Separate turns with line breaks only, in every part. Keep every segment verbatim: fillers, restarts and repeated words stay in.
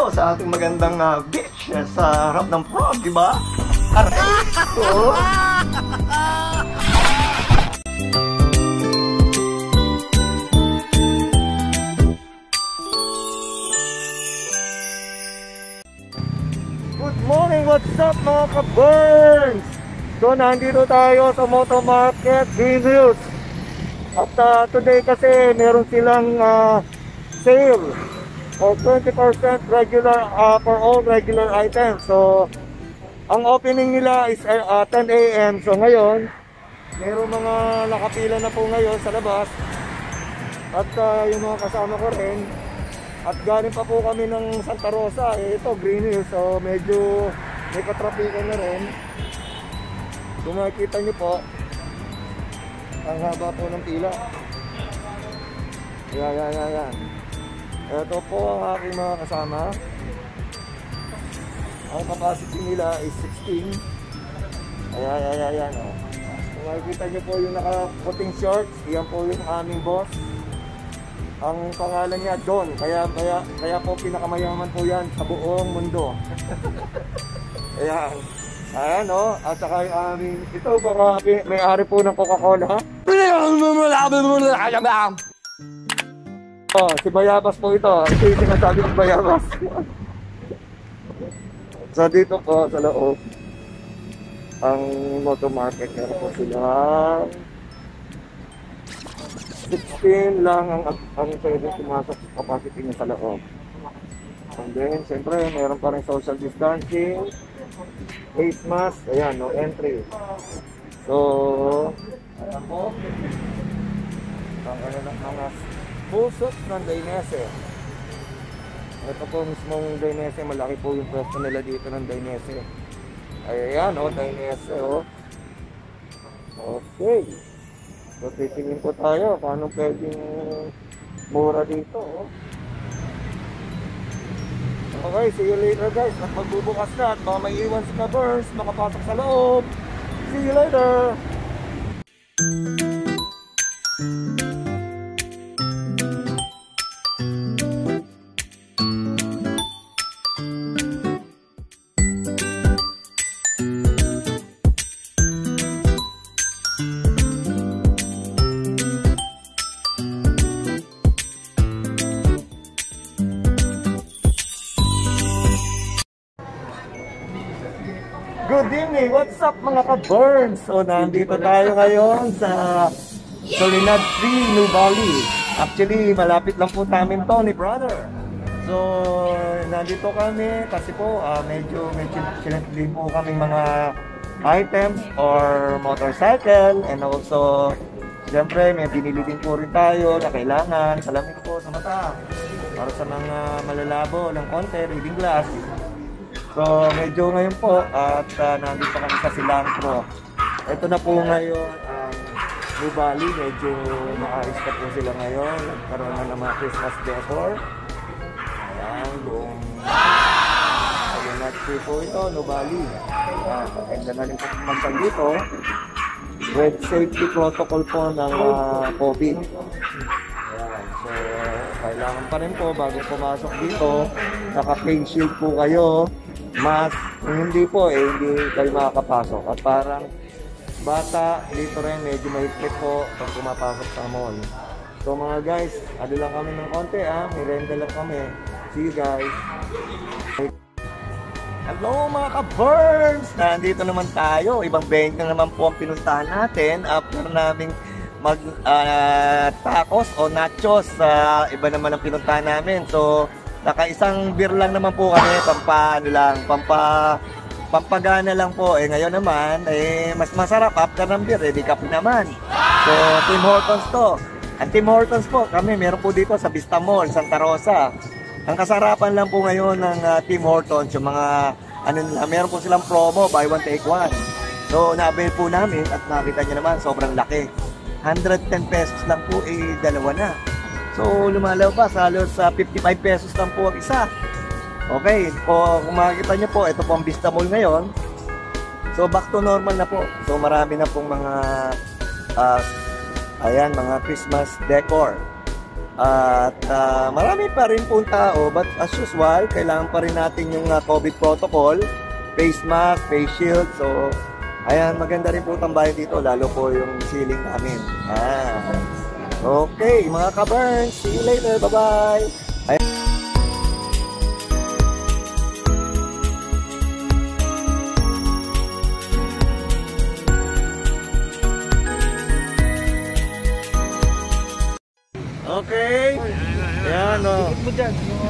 tayo sa ating magandang uh, beach uh, sa harap ng frog, di ba? Aray! Oo! Good morning! What's up mga ka-burns? So, nandito tayo sa Moto Market Green Hills. At uh, today kasi meron silang uh, sale for twenty percent regular uh, for all regular items. So, ang opening nila is uh, ten A M So, ngayon, meron mga nakapila na po ngayon sa labas. At uh, yung mga kasama ko rin. At galing pa po kami ng Santa Rosa. Eh, ito, Green Hills. So, medyo may katrapikan na rin. Kung makikita nyo po, ang haba po ng pila. Yan, yan, yan, yan. Ito po ang aking mga kasama. Ang capacity nila is sixteen. Ayan, ayan, ayan, ayan. Oh. Kung makikita nyo po yung naka-puting shorts, yan po yung aming boss. Ang pangalan niya Don. Kaya, kaya, kaya po pinakamayaman po yan sa buong mundo. Ayan. Ayan o, oh. At saka yung aming, ito baka may-ari po ng Coca-Cola. Oh, si Bayabas po ito. Ito yung sinasabi ng Bayabas. So dito po sa loob, ang Moto Market, meron po sila sixteen lang ang, ang pwede pumasok sa capacity niya sa loob. And then, siyempre, meron pa rin social distancing, face mask, ayan, no entry. So, ayan po, ang ano ng mga pusot ng Dainese. Ito po mismong Dainese, malaki po yung pwesto nila dito ng Dainese. Ayan, o, oh, Dainese, o. Oh. Okay. So, titingin po tayo, paano pwedeng mura dito, o. Oh. Okay, see you later guys. At magbubukas na at baka may iwan sa burns, makapasok sa loob. See you later! Good evening! What's up mga ka-burns? So, nandito tayo ngayon sa Soledad Free, Nuvali. Actually, malapit lang po namin to ni brother. So, nandito kami kasi po uh, medyo medyo challenge po kaming mga items or motorcycle. And also, siyempre, may binili din po rin tayo na kailangan. Salamin po sa mata. Para sa mga malalabo ng konti, reading glass. So, medyo ngayon po at uh, nandito kami sa Cilantro. Ito na po ngayon ang um, Nuvali. Medyo maayos na po sila ngayon. Nagkaroon na ng mga Christmas decor. Ayan, buong Soledad po ito, Nuvali. Ayan, maganda na rin po pumasal dito. With safety protocol po ng uh, COVID. Ayan, so kailangan pa rin po bago pumasok dito. Naka-face shield po kayo. Mas, hindi po eh, hindi kayo makakapasok. At parang bata, dito rin medyo mahigpit po pag pumapasok sa mall. So mga guys, ado lang kami ng konti ah, may renda lang kami. See you guys. Hello mga ka-burns! Nandito naman tayo. Ibang venue na naman po ang pinuntahan natin after naming mag uh, tacos o nachos. Uh, iba naman ang pinuntahan namin. So, naka-isang beer lang naman po kami, pampa, ano lang, pampa, pampagana lang po. Eh ngayon naman, eh mas masarap after ng beer, eh di kape naman. So, Tim Hortons to. Ang Tim Hortons po, kami meron po dito sa Vista Mall, Santa Rosa. Ang kasarapan lang po ngayon ng uh, Tim Hortons, yung mga, ano nila, meron po silang promo, buy one take one. So, na-avail po namin at nakita nyo naman, sobrang laki. one hundred ten pesos lang po, eh dalawa na. So, lumalabas halos sa uh, fifty-five pesos lang po ang isa. Okay, o, kung makikita nyo po, ito po ang Vista Mall ngayon. So, back to normal na po. So, marami na pong mga, uh, ayan, mga Christmas decor. At uh, marami pa rin pong tao, but as usual, kailangan pa rin natin yung uh, COVID protocol, face mask, face shield. So, ayan, maganda rin po tambayan dito, lalo po yung ceiling namin. Ah. Okay, mga ka-Burns, see you later. Bye-bye. Ayan. Okay. Yan o.
Ikot mo dyan.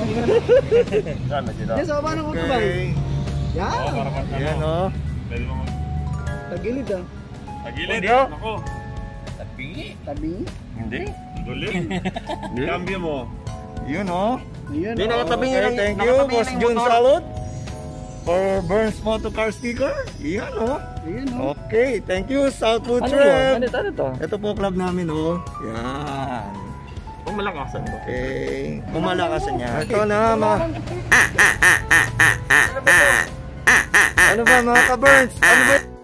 Yan, sa baba ng auto ba?
Okay.
Yan.
Yan o.
Tagilid ah.
Tagilid? Ako.
Tabi?
Hindi.
Dulim. Cambio mo.
Yun o.
Ayan.
Hindi, nakatabi nyo
Okay,
lang. Thank you, Boss Jun Salud. For Burns Motocar sticker. Yan o.
Ayan o.
Okay, thank you, Southwood
Ano
Trip.
yun? Ano to?
Ito po club namin o. Yan.
Kung malakasan mo.
Okay. Kumalakasan niya. Ito na mga... Ano ba mga ka-Burns? Ano ba?